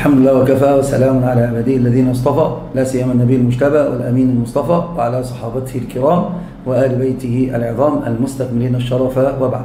الحمد لله وكفى، وسلام على عباده الذين اصطفى، لا سيما النبي المجتبى والأمين المصطفى وعلى صحابته الكرام وآل بيته العظام المستكملين الشرف، وبعد.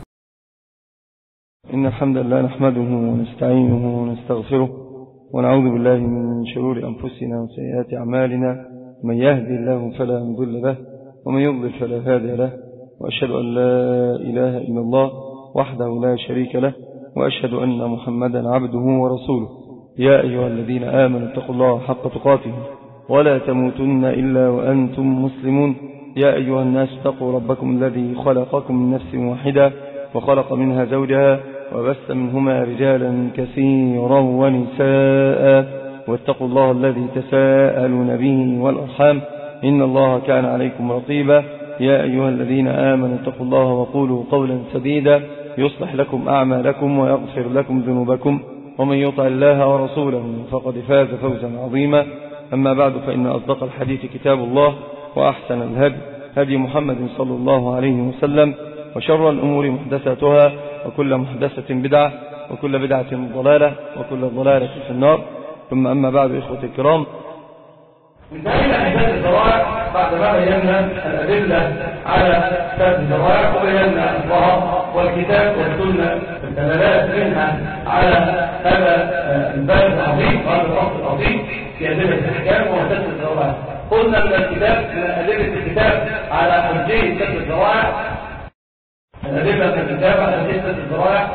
إن الحمد لله نحمده ونستعينه ونستغفره ونعوذ بالله من شرور أنفسنا وسيئات أعمالنا، من يهدي الله فلا مضل له ومن يضلل فلا هادي له، وأشهد أن لا إله إلا الله وحده لا شريك له، وأشهد أن محمدا عبده ورسوله. يا أيها الذين آمنوا اتقوا الله حق تقاته ولا تموتن إلا وأنتم مسلمون. يا أيها الناس اتقوا ربكم الذي خلقكم من نفس واحدة وخلق منها زوجها وبث منهما رجالا كثيرا ونساء، واتقوا الله الذي تساءلون به والأرحام إن الله كان عليكم رقيبا. يا أيها الذين آمنوا اتقوا الله وقولوا قولا سديدا يصلح لكم أعمالكم ويغفر لكم ذنوبكم، ومن يطع الله ورسوله فقد فاز فوزا عظيما. أما بعد، فإن أصدق الحديث كتاب الله، وأحسن الهدي هدي محمد صلى الله عليه وسلم، وشر الأمور محدثاتها، وكل محدثة بدعة، وكل بدعة ضلالة، وكل ضلالة في النار. ثم أما بعد، إخوة الكرام، انتهينا من سد الذرائع بعد ما بينا الأدلة على سد الذرائع، وبينا الظهر والكتاب والسنة الدلالات منها على هذا الباب العظيم وهذا الفصل العظيم في أدلة الأحكام وسد الذرائع. قلنا من الكتاب من أدلة الكتاب على حجية سد الذرائع، الأدلة من الكتاب على حجية سد الذرائع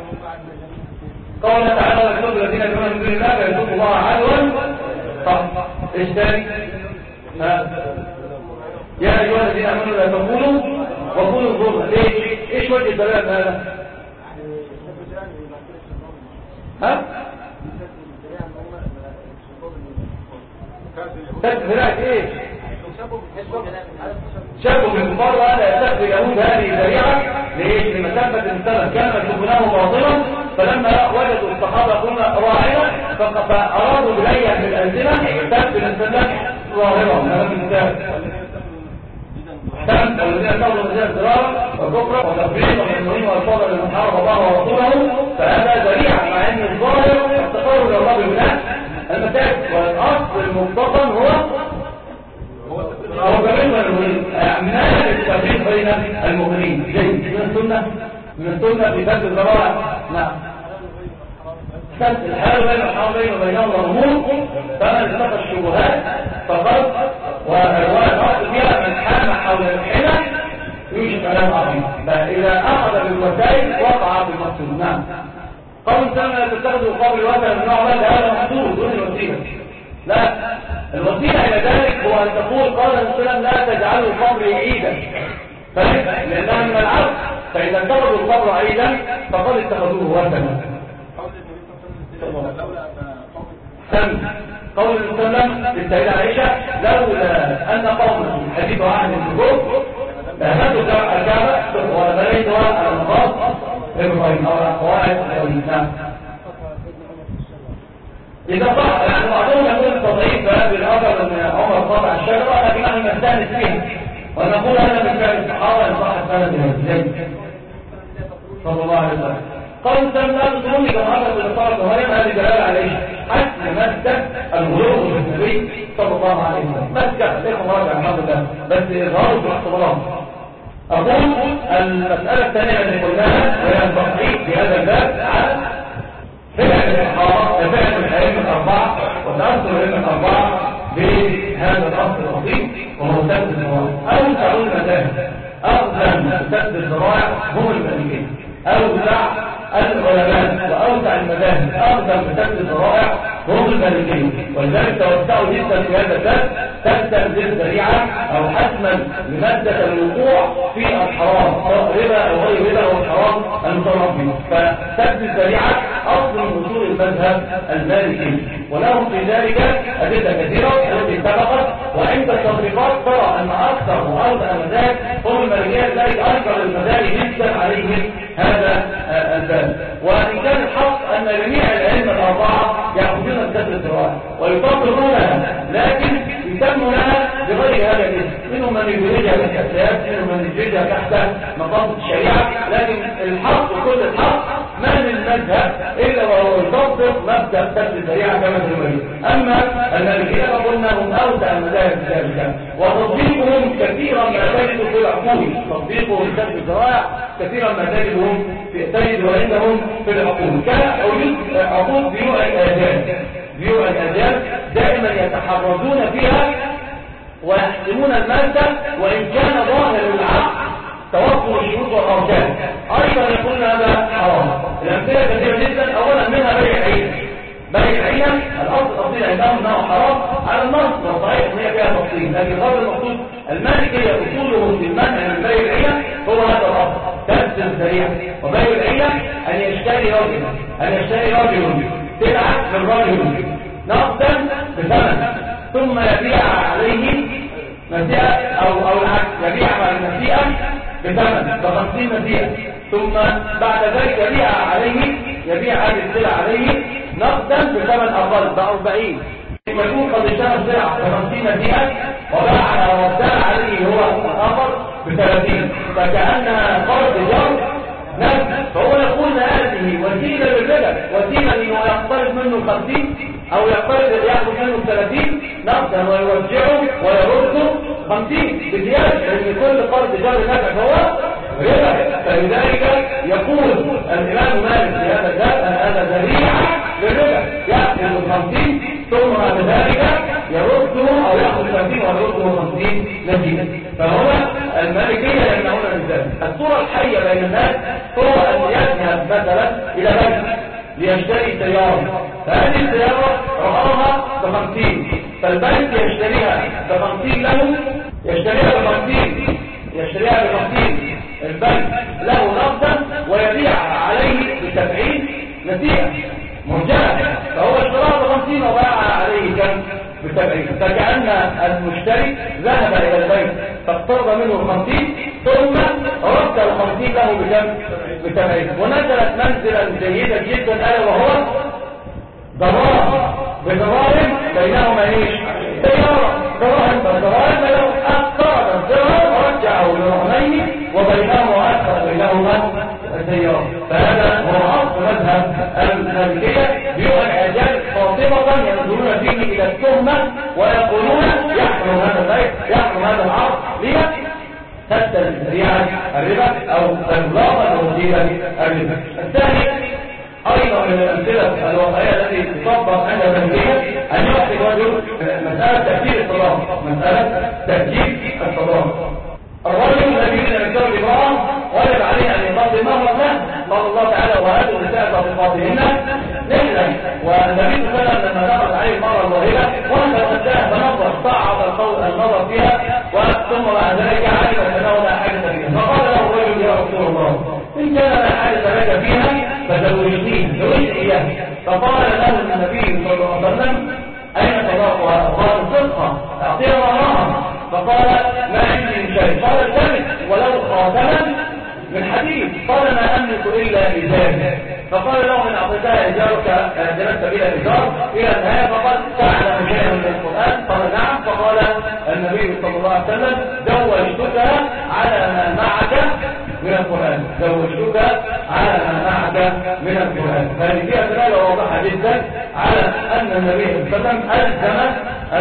قال تعالى: ويكتب الذين يدعون من دون الله فيتوب الله عدوا. طب ايش تاني؟ يا ايها الذين امنوا لا تقولوا وقولوا الظلم. ليه؟ ايش وجه الدلاله هذا؟ تكفيرات ايه؟ شابوا من كفار ولا يتخذ اليهود هذه ذريعه. ليش؟ لمثابه السلف كانوا يكتبونه باطلا، فلما وجدوا الصحابه كنا راعيا فارادوا بالايه من الالسنه تكفر السلف ظاهرا من الكتاب. احسنت. والذين كفروا بالله ضرارا وكفرا وتفريطا ويمنعون والفاظا لمن حارب الله ورسوله، فهذا ذريعه، مع ان الظاهر التقرب الى الله بالله المساجد، والاصل المختصر هو كمان أعمال التفريق بين المؤمنين. من السنة في سد الذرائع. نعم، سد الحال بين الحرمين وبينهم الأمور، فمن اتقى الشبهات فقط. والرواية الأصل فيها من حام حول الحلة يوجد كلام عظيم، فإذا أخذ بالوسائل وقع بالمقصود. نعم. قول سنة تتخذوا قبل الوسائل من نوع هذا محدود دون الوسيلة. لا، الوسيلة إلى ذلك هو أن تقول قال الرسول لا تجعلوا القبر عيدا، لأنها من العبد، فإذا اتخذوا القبر عيدا فقد اتخذوه وثنا. قول الرسول للسيدة عائشة: لولا أن قوم حديث عهد الكفر لهدوا الكعبة وبنيتها على المقام إبراهيم أو قواعد الإسلام. إذا صح، يعني بعضهم يقول تضعيف هذه الأثر من عمر قاطع الشجرة، لكن نحن نستأنس فيها ونقول أنا من فعل الصحابة إن صح السنة زي صلى الله عليه وسلم. قال سلم لا تظن كما أخذ بالإصابة الظهرين، هذه دلالة عليه حسن مسكة الغلو بالنبي صلى الله عليه وسلم. مسكة ليس مراجع الحمد لله، بس إظهاره بالاحتضارات. أقول المسألة الثانية التي قلناها وهي التصحيح في هذا الباب على فعل الصحابة وفعل الأئمة الأربعة وتأثر الأئمة الأربعة بهذا الأصل العظيم وهو سد الذرائع. أوسع المذاهب أقدم سد الذرائع هم المالكية، أوسع العلماء وأوسع المذاهب أقدم سد الذرائع هم المالكية، ولذلك توسعوا جدا في هذا السد تستلزم ذريعة أو حتما لمادة الوقوع في الحرام، سواء ربا أو غير ربا أو الحرام المصرف به. فسد الذريعة أصل من أصول المذهب المالكي، ولهم في ذلك أدلة كثيرة التي سبقت. وعند التطبيقات ترى أن أكثر وأوسع المذاهب هم المالكية، لذلك أنكر المذاهب جدا عليهم هذا الباب. وإن كان الحق أن جميع الأئمة الأربعة يأخذون سد الذرائع ويطبقونها، لكن يسمونها بغير هذا الاسم. منهم من يدرجها بالكساد، منهم من يدرجها تحت تنضبط الشريعة، لكن الحق وكل الحق ما من مذهب إلا وهو يطبق مبدأ سد الذريعة كما تقول. أما المالكية فقلنا هم أوسع المذاهب في ذلك، وتطبيقهم كثيرا ما تجد في العقول، تطبيقهم سد الذرائع كثيرا ما تجدهم عندهم في العقول، كعقود بيوع الآجال. بيوع الآجال دائما يتحرزون فيها ويحسمون المادة وإن كان ظاهر العقد توفر الشروط والأركان، أيضا يقولون هذا حرام. الأمثلة كثيرة جدا، أولا منها بيع العين. بيع العين الأصل عندهم أنه حرام على النص، والصحيح أن هي فيها تفصيل، لكن غير المقصود المالكية أصوله في المنع من بيع العين هو هذا الأصل سد الذريعة. وبيع العين أن يشتري رجل سلعة من رجل نقدا بثمن ثم يبيع عليه مسيئة أو العكس، يبيع على المسيئة بثمن ب50 مسيئة، ثم بعد ذلك يبيع هذه السلعة عليه نقدا بثمن أقل ب40، يكون قد اشترى السلعة ب50 مسيئة وباع عليه هو الآخر ب30، فكأنها قرض جر نفس. فهو يقول هذه وسيلة للربا، وسيلة انه يقترض منه 50 او ياخذ منه 30 نقدا ويوزعه ويرده 50 بزياده، لان كل قرض جر نفع فهو ربا. فلذلك يقول الامام مالك في هذا الباب ان هذا ذريعه للربا، ياخذ 50 ثم بعد ذلك يرده او ياخذ 30 ويرده 50 نتيجه. فهو المالكيه يمنعون من ذلك. الصوره الحيه بين الناس هو ان يذهب مثلا الى بنك ليشتري سياره، فهذه السياره رقمها ب50، فالبنك يشتريها ب50 له، يشتريها ب50 البنك له نقدا ويبيع عليه ب70 نسيئة مرجعة، فهو اشتراها ب50 وباع عليه كم؟ ب70. فكأن المشتري ذهب إلى البنك فاقترض منه 50 ثم رد 50 له بكم؟ ب70، ونزلت منزلا جيدا جدا ألا وهو دراهم بينهما ايش؟ دراهم له اقترض الدرهم ورجعه لرهنين وبينهما السيارة. فهذا هو اصل مذهب المالكية، بيوع الآجال خاطبة ينظرون فيه الى التهمة ويقولون يحرم هذا البيع، يحرم هذا العرض ليه؟ سد الذريعة الربا او اغلاق الوسيلة الربا. الثاني أيضا من الأمثلة الواقعية التي تطبق عند المالكية أن يعطي الرجل مسألة تأجيل الصداق. الرجل الذي يريد أن يتزوج امرأة وجب عليه أن يقضي مهرا له، قال الله تعالى وآتوا النساء صدقاتهن نحلا. والنبي صلى الله عليه وسلم لما دخلت عليه المرأة الواهبة وانتهت فنظر صعد النظر فيها ثم بعد ذلك علم أنه لا حاجة فيها، فقال له الرجل يا رسول الله إن كان لا حاجة لك فيها فزوجني إياه. فقال له النبي صلى الله عليه وسلم أين صداقها؟ قال صدقها أعطيها مهرها. فقال ما عندي من شيء. قال الثالث ولو خاتما من حديد. قال ما أملك إلا إزار. فقال له من أعطيتها إزارك جلست بلا إزار إلى النهاية. فقال تعلم شيئا من القرآن؟ قال نعم. فقال النبي صلى الله عليه وسلم زوجتك على ما معك من القرآن، زوجتك على ما معك من القرآن. فهذه فيها دلالة واضحة جدا على أن النبي صلى الله عليه وسلم ألزم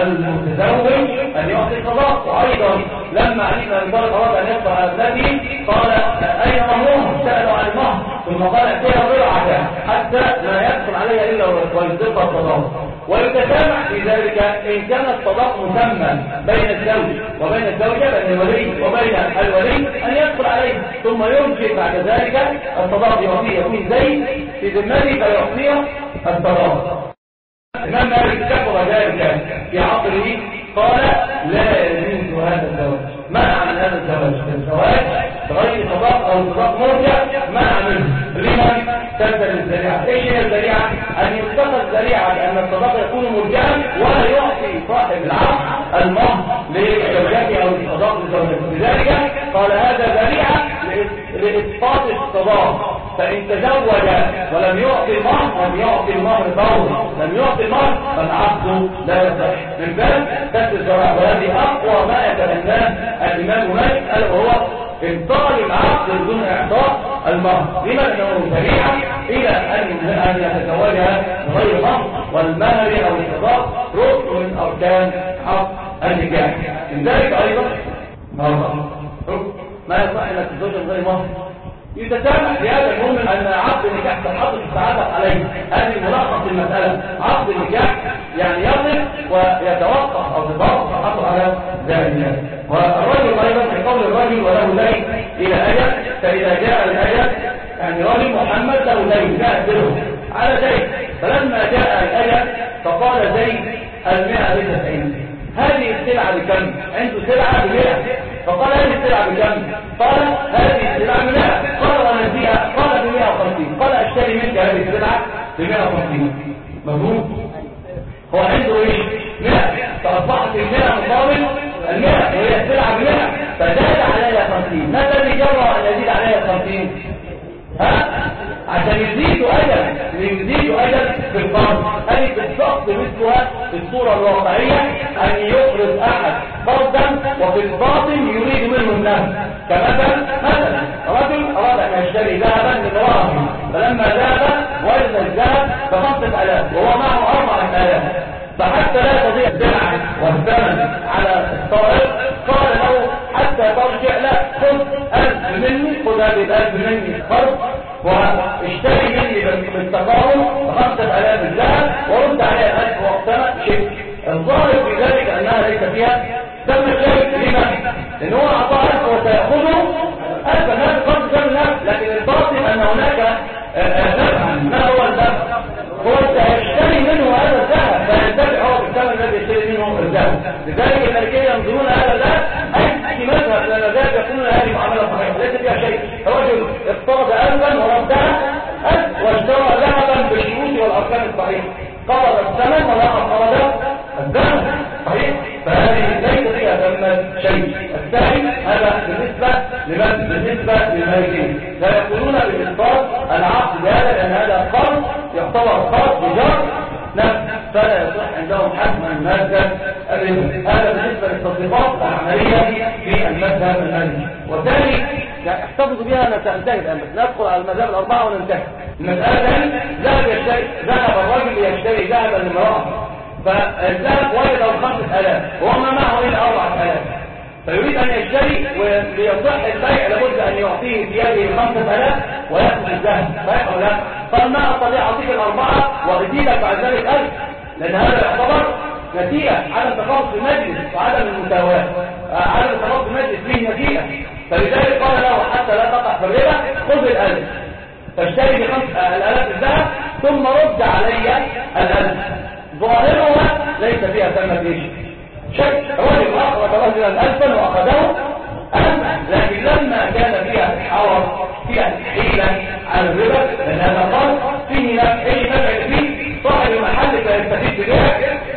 المتزوج أن يعطي الصداق. وأيضا لما علم أن أراد أن يقطع على ابنته قال أين مهرها؟ سألوا عن المهر ثم قال ائتيها ضرعك حتى لا يدخل عليها إلا ويصدق الصداق. ويتسامح في ذلك إن كان الصداق مسمى بين الزوج وبين الزوجة، بين الولي وبين الولي أن يدخل عليه ثم يرجع بعد ذلك الصداق يعطيه، يكون زي في ذمته فيعطيه الصداق. الإمام مالك كفر ذلك في عقله، قال لا يجوز هذا الزواج. منع من هذا الزواج بغير صداق أو صداق مرجع، منع منه. لمن؟ سد الذريعة. ايش هي الذريعة؟ أن يتخذ ذريعة لأن الصداق يكون مرجعا ولا يعطي صاحب العقد المهر لزوجته أو الصداق لزوجته. لذلك قال هذا ذريعة لإسقاط الصداق. فإن تزوج ولم يعطي المهر لم يعطي المهر فورا، لم يعطي المهر فالعقد لا يصح. من باب سد الذريعة. وهذه أقوى ما يتبناه الإمام مالك وهو ابطال العقد بدون اعطاء المهر، لما انه سريعا الى ان يتزوجها بغير مهر، والمهر او الصداق ركن من اركان عقد النكاح. من ذلك ايضا ما يصح انك تتزوج بغير مهر. يتسامح لهذا المؤمن ان عقد النكاح تنحط السعاده عليه. هذه ملخص المساله. عقد النكاح يعني يصل ويتوقف او تتوقف الحق على ذلك. والرجل ايضا في قول الرجل وله دين الى اجل، فاذا جاء الاجل يعني رجل محمد له دين يأثره على دين، فلما جاء الاجل فقال زيد 100 ب90. هذه السلعه بكم؟ عنده سلعه ب100، فقال هذه السلعه بكم؟ قال هذه السلعه ب100. قال ونزيها، قال ب150. قال اشتري منك هذه السلعه ب150. مفهوم؟ هو عنده ايش؟ 100، فاصبحت ال100 مقابل ال100 وهي السلعه ب100، فزاد عليها 50. ما الذي جرى ان يزيد عليها 50؟ عشان يزيدوا أجل في القرض، أي بالضبط مثلها في الصورة الواقعية أن يقرض أحد قرضا وفي الباطن يريد منه النفع. مثلا رجل أراد أن يشتري ذهبا من رأسه، فلما ذهب وجد الذهب ب5000 وهو معه 4000، فحتى لا تضيع السلعة والثمن على الطارق قال له حتى ترجع لا خذ 1000 مني، خذ هذه ال1000 مني قرض واشتري مني بالتقارب ب5000 الذهب ورد عليها 1000 وقتها شيء. الظاهر في ذلك انها ليس فيها دم الشيء. لما؟ لان هو اعطاه 1000 وسيأخذه 1000 الناس قرض دم النفس، لكن الباطن ان هناك نفعا. ما هو النفع؟ هو سيشتري منه هذا الذهب فينتفع هو بالثمن الذي يشتري منه الذهب. لذلك الملكيه ينظرون هذا الذهب اي مذهب، لان الذهب يقولون هذه معامله صحيحه ليس فيها شيء. رجل اقترض 1000 وردها 1000 واشترى ذهبا بالشروط والاركان الصحيحه، قرض الثمن ولا قرض الذهب صحيح، فهذه ليس فيها ثم شيء. الثاني هذا بالنسبه للمالكين لا يقولون بإبطال العقد بهذا، لان هذا قرض يعتبر قرض بجر نفس، فلا يصح عندهم حتما ماده الربا. هذا بالنسبه للتطبيقات العمليه في المذهب المالكي. والثاني احتفظوا بها انا سانتهي الان، بس ندخل على المذاهب الاربعه وننتهي. المساله ذهب الرجل يشتري ذهبا لامراه، فالذهب وجده 5000 وما معه الا 4000، فيريد ان يشتري وليصح البيع لابد ان يعطيه بيده 5000 وياخذ الذهب، صحيح ولا لا؟ قال ما استطيع اعطيك الاربعه وازيدك بعد ذلك 1000، لان هذا يعتبر نتيجه عدم تفاوض في المجلس وعدم المساواه. عدم تفاوض في المجلس فيه نتيجه، فلذلك قال له حتى لا تقع في الربا خذ ال1000 فاشتري ب5000 الذهب ثم رد علي ال1000. ظاهرها ليس فيها ثمة شيء، رجل أخرج رجلا 1000 وأخذه 1000، لكن لما كان فيها حوار فيها حيلة على الربا، لأن هذا قال فيه نفع فيه صاحب المحل فيستفيد بها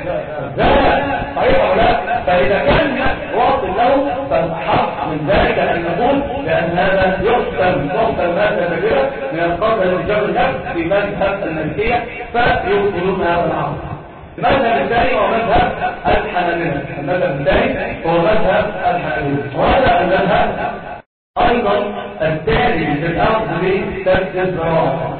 ذلك صحيح ولا لا؟ فإذا كان واصل له فالحق من ذلك أن نقول لأن هذا يحسن مادة الربا من القرض الذي جاب النفس في مذهب المالكية فيوصلون هذا العقد. المذهب الثاني هو مذهب الحنابلة. المذهب الثاني هو مذهب الحنابلة، وهذا المذهب ايضا الثاني في الاخذ بسد الزراعه،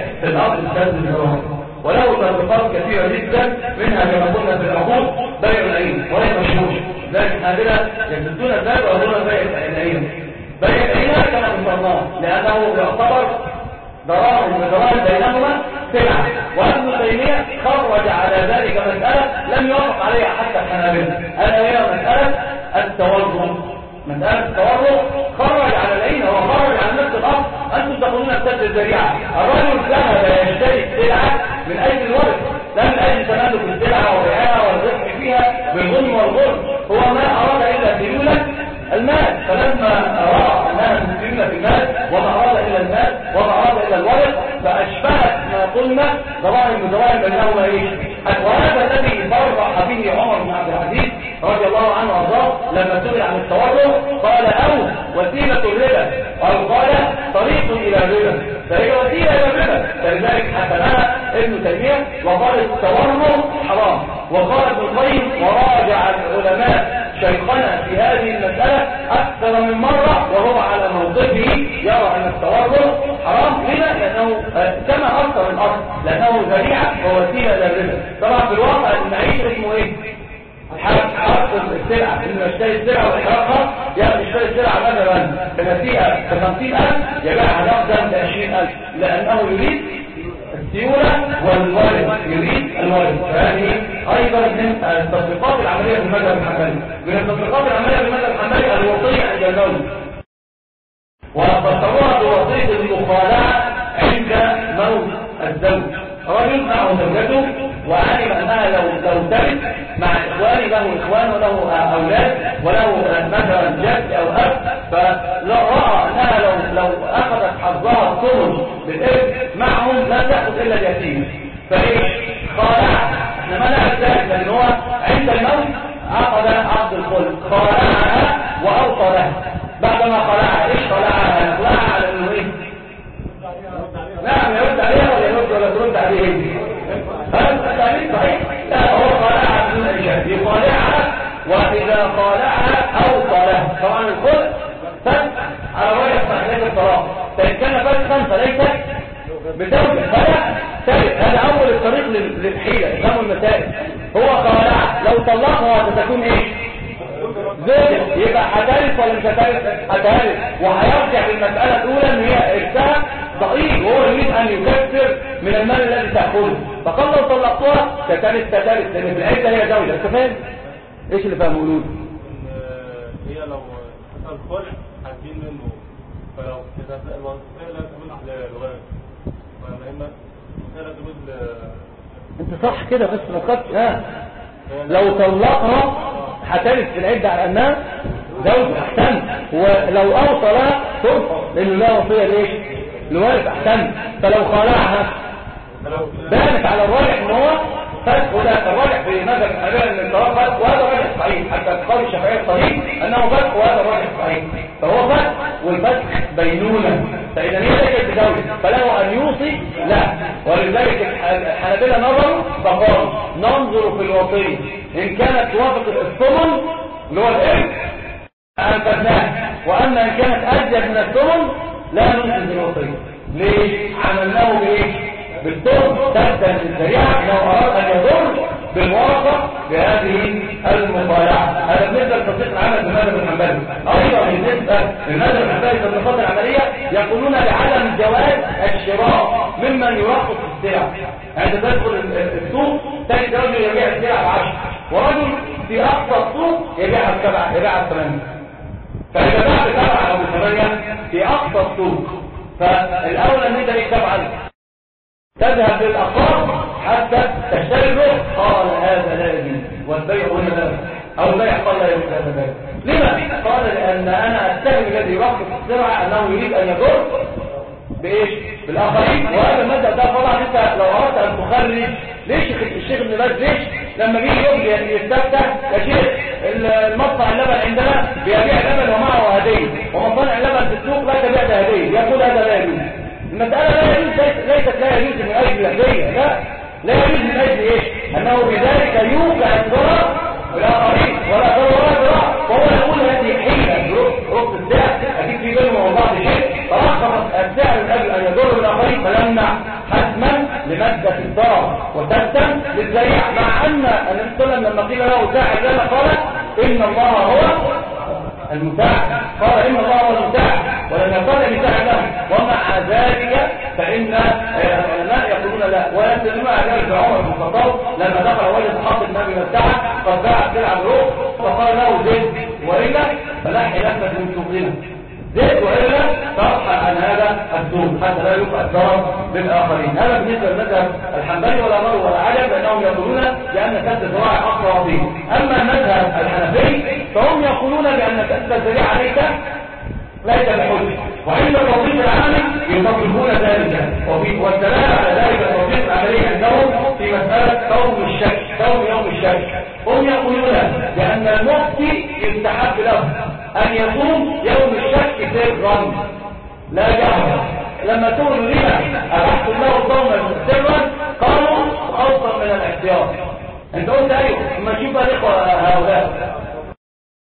وله تطبيقات كثيره جدا، منها كما قلنا في العقود بيع العين وهي مشهور، لكن الحنابلة يسدون الباب ويقولون بيع العين. بيع العين كما ذكرناه لانه يعتبر دراهم ودراهم بينهما سلعة، وابن تيمية خرج على ذلك مسألة لم يوافق عليها حتى الحنابلة، ألا هي مسألة التورع. مسألة التورع خرج على العين، هو خرج على نفس الأمر. أنتم تقولون بسد الذريعة، الرجل ذهب يشتري السلعة من أجل الورث، لا من أجل تملك السلعة وبيعها والربح فيها بالظلم والغرب، هو ما أراد إلا سيولة المال، فلما رأى أنها مسلمة في المال وما أراد إلا المال وما أراد إلا الورث، فأشبهت ما قلنا ضرائب بينهما إيش؟ وهذا الذي صرح به عمر بن عبد العزيز رضي الله عنه وارضاه لما سئل عن التورع قال أو وسيلة الربا، أو قال طريق إلى الربا، فهي وسيلة إلى الربا. فلذلك حسنها ابن تيمية وقال التورع حرام، وقال ابن القيم وراجع العلماء شيخنا في هذه المسألة أكثر من مرة وهو على موقفه يرى أن التورط حرام. لما؟ لأنه كما أكثر الأصل، لأنه ذريعة ووسيلة للربا. طبعا في الواقع المعيش اسمه إيه؟ حرق السلعة، إنه يشتري السلعة وإحراقها، يعني يشتري السلعة مثلا بنسيئة ب50,000 يبيعها نقدا ب20,000، لأنه يريد السيولة والوارد، يريد الوارد. فهذه أيضا من التطبيقات العملية في المذهب الحنبلي. من التطبيقات العملية في المذهب الحنبلي الوصية عند الموت، وفسروها بوصية المخالعة عند موت الزوج. رجل معه زوجته وعلم أنها لو ترث مع إخوانه، له إخوان وله أولاد وله مثلا جد أو أب، فرأى أنها لو أخذت حظها الثمن بالإرث معهم لا تأخذ إلا اليتيم، فإيش؟ خالع. احنا ما نعرف ذلك، لأن هو عند الموت عقد عقد الخلع، خالعها وأوصى لها. بعدما خلعها ايش خلعها؟ خلعها على انه ايه؟ نعم، يرد عليها ولا يرد ولا ترد عليه؟ هذا التعليم صحيح؟ لا، هو خلعها بدون ايجاب، يخالعها واذا خالعها اوصى لها. طبعا الخلع فسخ على وجه صحيح الطلاق، فان كان فسخا فليس بتوجه فلا ثالث. هذا اول الطريق للحيله، افهموا المسائل. هو خالعها، لو طلقها ستكون ايه؟ زوجة، يبقى هتالف ولا مش هتالف؟ هتالف، وهيرجع للمسألة الأولى إن هي إرثها ضئيل، وهو يريد أن يكثر من المال الذي تأخذه. فقال لو طلقتها تتالف، لأن في العدة هي زوجة. أنت فاهم؟ إيش اللي فاهمه قولوا؟ هي لو حصل خلع هتجين منه، فلو كده الوصية لا تجوز للغير، ولا إما لا تجوز أنت صح كده، بس ما تخافش. لو طلقها هتالف في العدة على أنها زوجة، أحسن. ولو أوصى لها ترفض، لأنه لا وصية ليش؟ لوارث، أحسن. فلو خالعها بانت على الراجح إن هو فسخ، وده الراجح في مذهب الحنابلة ان الطلاق فسخ، وهذا راجح صحيح. حتى قول الشافعي الصحيح انه فسخ، وهذا راجح صحيح. فهو فسخ، والفسخ بينونة، فاذا هي ليست بزوجة فله ان يوصي لا. ولذلك الحنابلة نظروا فقالوا ننظر في الوصية ان كانت توافق الثمن اللي هو الارث انفذناه، واما ان كانت ازيد من الثمن لا ننفذ الوصية. ليش؟ عملناه بايه؟ بالثمن تبدا الذريعه لو اراد ان يضر بالورثه بهذه المخالعه. هذا بالنسبه لتطبيق العمل في المذهب الحنبلي. ايضا بالنسبه للمذهب الحنبلي في التطبيقات العمليه يقولون بعدم جواز الشراء ممن يرخص السلع. عند تدخل السوق تجد رجل يبيع السلع ب10، ورجل في اقصى السوق يبيعها ب7، يبيعها ب8. فاذا باع ب7 او ب8 في اقصى السوق، فالاولى ان انت تفعل تذهب للأقرب حتى تشتري الرخص. قال هذا لا يجوز، والبيع هنا لا يجوز، أو البيع قال لا يجوز هذا البيع. لما؟ قال لأن أنا أتهم الذي يرخص السلعة أنه يريد أن يضر بإيش؟ بالآخرين. وهذا المبدأ ده طبعا أنت لو أردت أن تخرج، ليش الشيخ ابن باز ليش لما بيجي يجي يستفتح يا شيخ المصنع اللبن عندنا بيبيع لبن ومعه هدية، ومصانع اللبن في السوق لا تبيع ده هدية، يقول هذا لا يجوز. المسألة لا يجوز، ليست لا يجوز من أجل الهدية، لا يجوز من أجل إيش؟ أنه بذلك يوقع الضرر بالآخرين ولا ضرر ولا ضرر. وهو يقول هذه حيلة رخص السعر، أكيد في بينهم وبعض شيء، فرخص السعر من أجل أن يضر بالآخرين فيمنع حتما لمادة الضرر وتبتم للذريعة. مع أن النبي صلى الله عليه وسلم لما قيل له ساعد لنا قال إن الله هو المساعد، قال إن الله هو المساعد، ولم يقال مساعد له. ومع ذلك فإن العلماء يقولون لا، ويستدلون على ذلك عمر بن الخطاب لما دخل وجد حاطب النبي والساعة قد باع السلعة بالرخص، فقال له زيد وإلا فلحي نفسك من سوقنا، زيد وإلا ترحل عن هذا السوق حتى لا يوقع الضرر بالآخرين. هذا بالنسبة للمذهب الحنبلي ولا مر ولا عجب، لأنهم يقولون بأن كسب الزراعة أقوى فيه. أما المذهب الحنفي فهم يقولون بأن كسب الزراعة ليس بحجة، وعند التطبيق العملي يطبقون ذلك، والدلالة على ذلك التطبيق العملي عندهم في مسألة صوم الشك، صوم يوم الشك. هم يقولون بأن المفتي يستحب له أن يصوم يوم الشك سرا لا جهرا. لما تقولوا لنا أبحث الله صوما سرا قالوا خوفا من الاحتياط. انت قلت ايوه، اما نشوف بقى الإخوة هؤلاء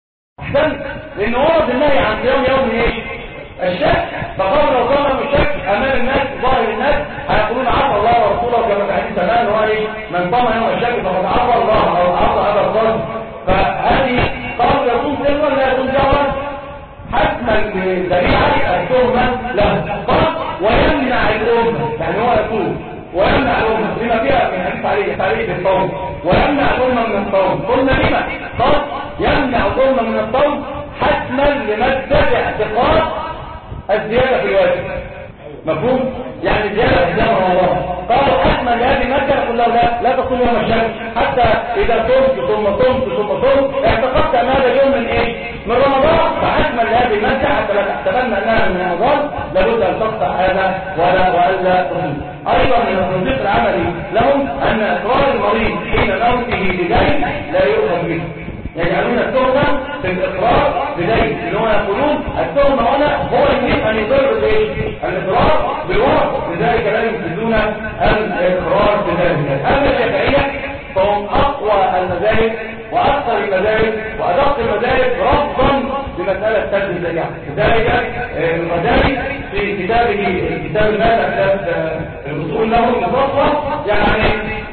الصيام يوم ايه؟ الشك. فقالوا لو صام الشك امام الناس ظاهر الناس هيقولون عصى الله ورسوله كما في حديث زمان هو ايه؟ من صام يوم الشك فقد عصى الله او عصى ابا القاسم. فهذه قالوا يصوم سرا لا يصوم جهرا حتما بذريعه التهمه له. قال ويمنع الامه، يعني هو يصوم ويمنع الامه لما فيها من حديث عليه بالصوم، ويمنع الامه من الصوم. قلنا لما؟ قال يمنع الامه من الصوم حتما لمادة اعتقاد الزيادة في الواجب. مفهوم؟ يعني زيادة في زمن رمضان. قالوا حتما لهذه المادة يقول له لا تصوم يوم الشك حتى إذا صمت ثم صمت اعتقدت أن هذا اليوم من إيه؟ من رمضان. فحتما لهذه المادة حتى لا تحسبن أنها من رمضان لابد أن تقطع هذا وألا تصوم. أيضا من التطبيق العملي لهم أن إقرار المريض حين موته بدين لا يؤخذ به. يجعلون التهمة في الإقرار بدين، اللي هو يقولون التهمة هنا هو يريد أن يضر الإقرار بالورق، لذلك لا يمكنون الإقرار بذلك. أما الشافعية فهم أقوى المذاهب وأكثر المذاهب وأدق المذاهب رفضا لمسألة سد الذريعة. لذلك الغزالي في كتاب المادة الأصول له المفصل يعني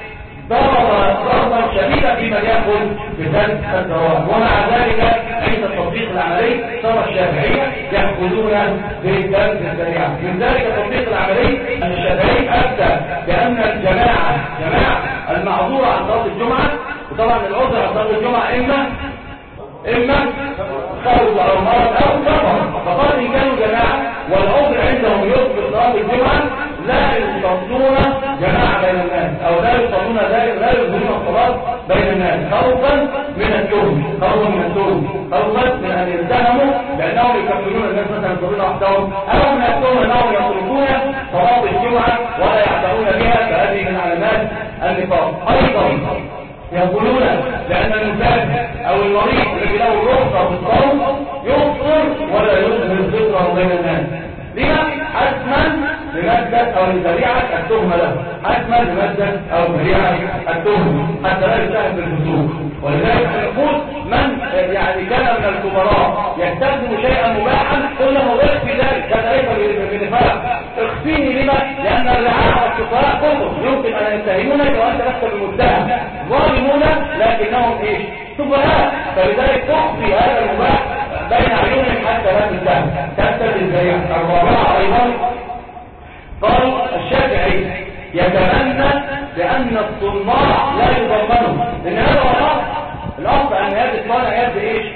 ضربا شديدا في من يأخذ بسد الزواج، ومع ذلك عند التطبيق العملي صار الشافعية يأخذون بسد الذريعة. من ذلك التطبيق العملي أن الشافعي أفتى بأن الجماعة المعذورة عن صلاة الجمعة، وطبعا العذر عن صلاة الجمعة إما خوف أو مرض أو سفر، فقال إن كانوا جماعة والعذر عندهم يثبت صلاة الجمعة لا يصلون جماعة بين الناس، أو لا يصلون لا يظهرون الصلاة بين الناس خوفا من التهم، خوفا من أن يلتهموا بأنهم يكملون الناس مثلا يصلون وحدهم، أو من التهم أنهم يتركون صلاة الجمعة ولا يعتبرون بها، فهذه من علامات النفاق. أيضا يقولون بأن المسافر أو المريض الذي له الرخصة في الصوم يفطر ولا يظهر الفطر بين الناس. لما؟ حتما لمادة أو لذريعة التهمة له، حتما لمادة أو ذريعة التهمة حتى لا يساهم بالفسوق. ولذلك نقول من يعني كان من الكبراء يستخدم شيئا مباحا قلنا مضيق في ذلك، هذا ليس بنفاق. اخفيني لما؟ لأن الرعاة والسفراء كلهم يمكن أن يتهمونك وأنت لست بمتهم، ظالمون لكنهم ايش؟ سفهاء. فلذلك تخفي هذا المباح بين عيونهم حتى لا تتهم، تبتدي الذريعة. الرابعة أيضا قالوا الشافعي يتمنى بأن الصناع لا يضمنوا، لأن هذا هو الأصل أن هذا الصنع يد إيش؟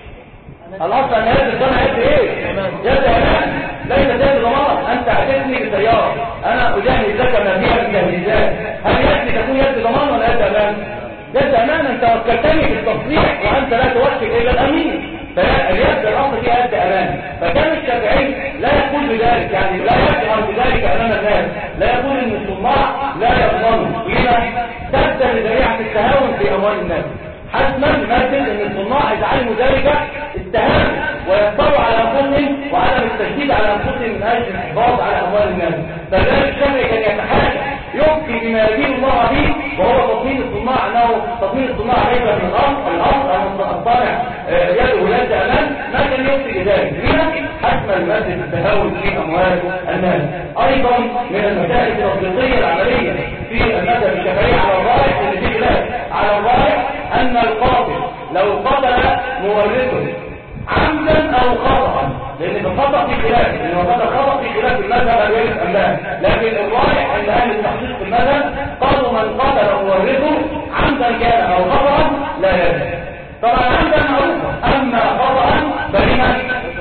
الأصل أن هذا الصنع يد إيش؟ يد أمان، ليس يد ضمان. أنت أتتني بسيارة أنا أجهز لك ما فيها من تجهيزات، هل يد تكون يد ضمان ولا يد أمان؟ يد أمان. أنت وكلتني بالتصريح وأنت لا توكل إلا الأمين، فاليد الأصل فيها يد أمان. فكان الشافعي لا يقول بذلك، يعني لا يجهر بذلك أمام الناس، لا يقول إن الصناع لا يضمنوا. لما؟ تبدأ لذريعة التهاون في أموال الناس. حتما يمثل ان الصناع اذا علموا ذلك اتهاموا ويضطروا على انفسهم وعدم التشديد على انفسهم من اجل الحفاظ على اموال الناس. فذلك الشافعي كان يتحاشى يبكي بما يدين الله به، وهو تصميم الصناع، انه تصميم الصناع ليس من الاصل ان الصانع يده يد امان، ما كان يبكي بذلك. لما؟ حتما يمثل التهاون في اموال الناس. ايضا من المسائل التطبيقيه العمليه في المذهب الشافعي على الراجح اللي في خلاف على الراجح أن القاتل لو قتل مورثه عمدا أو خطأ، لأن في الخطأ في خلاف، إن وقت الخطأ في خلاف المذهب هل يرث أم لا، لكن الراجح عند أهل التحقيق في المذهب قالوا من قتل مورثه عمدا كان أو خطأ لا يرث. طبعا عمدا معروفة، أما خطأ فلما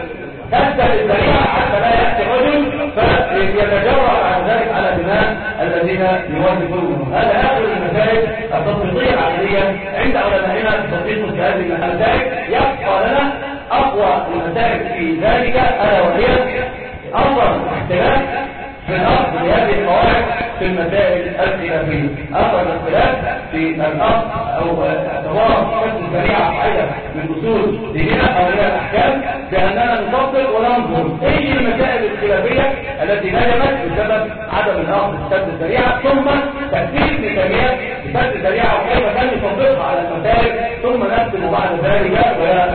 تسد الذريعة حتى لا يأتي رجل فيتجرأ عن ذلك على دماء الذين يورثونه. هذا آخر المسائل التطبيقية العملية عند علمائنا التطبيق في هذه المسائل. يبقى لنا أقوى المسائل في ذلك ألا وهي أفضل اختلاف في الأصل لهذه القواعد في المسائل الخلافية. أفضل الاختلاف في الأصل أو اعتبار حكم الشريعة قاعدة من أصول ديننا أو من الأحكام بأننا نطبق وننظر أي المسائل الخلافية التي نجمت بسبب عدم الأخذ بسد الذريعة، ثم تأثير لتنمية بسد الذريعة وكيف كان يطبقها على المسائل، ثم نختم بعد ذلك